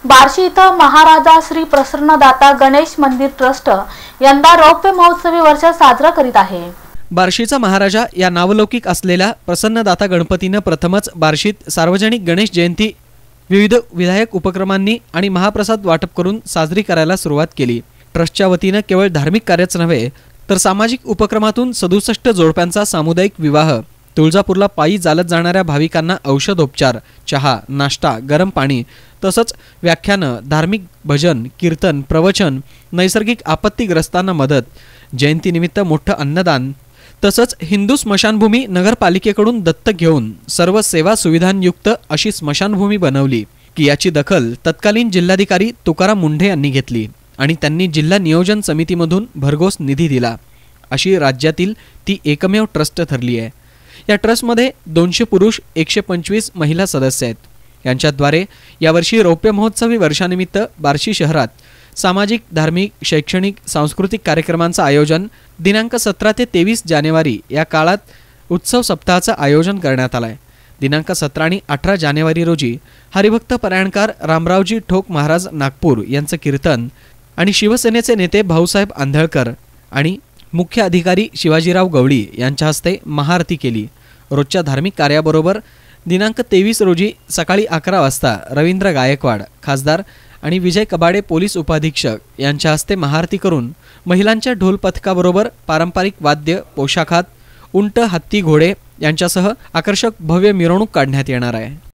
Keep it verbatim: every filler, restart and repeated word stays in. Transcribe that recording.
बार्शी इथं महाराजा श्री प्रसन्नदाता गणेश मंदिर ट्रस्ट यंदा रौप्य महोत्सवी वर्ष साजरा करीत आहे। बार्शीचा महाराजा या नावलौकिक असलेल्या प्रसन्नदाता गणपतीने प्रथमच बार्शीत सार्वजनिक गणेश जयंती विविध विधायक उपक्रमांनी आणि महाप्रसाद वाटप करून साजरी करायला सुरुवात केली। ट्रस्टच्या वतीने केवळ धार्मिक कार्यच नव्हे तर सामाजिक उपक्रमातून सदुसष्ट जोडप्यांचा सामुदायिक विवाह, तुळजापूरला पायी चालत जाणाऱ्या भाविकांना औषधोपचार, चहा, नाश्ता, गरम पाणी तसंच व्याख्यानं, धार्मिक भजन, कीर्तन, प्रवचन, नैसर्गिक आपत्तीग्रस्तांना मदत, जयंतीनिमित्त मोठं अन्नदान तसंच हिंदू स्मशानभूमी नगरपालिकेकडून दत्तक घेऊन सर्व सेवा सुविधांयुक्त अशी स्मशानभूमी बनवली की याची दखल तत्कालीन जिल्हाधिकारी तुकाराम मुंढे यांनी घेतली आणि त्यांनी जिल्हा नियोजन समितीमधून भरघोस निधी दिला। अशी राज्यातील ती एकमेव ट्रस्ट ठरली आहे। या ट्रस्टमध्ये दोनशे पुरुष, एकशे पंचवीस महिला सदस्य आहेत। यांच्याद्वारे यावर्षी रौप्य महोत्सवी वर्षानिमित्त बार्शी शहरात सामाजिक, धार्मिक, शैक्षणिक, सांस्कृतिक कार्यक्रमांचं आयोजन दिनांक सतरा ते तेवीस जानेवारी या काळात उत्सव सप्ताहाचं आयोजन करण्यात आलं आहे। दिनांक सतरा आणि अठरा जानेवारी रोजी हरिभक्त परायणकार रामरावजी ठोक महाराज नागपूर यांचं कीर्तन आणि शिवसेनेचे नेते भाऊसाहेब आंधळकर आणि मुख्य अधिकारी शिवाजीराव गवळी यांच्या हस्ते महाआरती केली। रोजच्या धार्मिक कार्याबरोबर दिनांक तेवीस रोजी सकाळी अकरा वाजता रवींद्र गायकवाड, खासदार आणि विजय कबाडे पोलीस उपाधीक्षक यांच्या हस्ते महाआरती करून महिलांच्या ढोल पथकाबरोबर पारंपरिक वाद्य पोशाखात उंट, हत्ती, घोडे यांच्यासह आकर्षक भव्य मिरवणूक काढण्यात येणार आहे।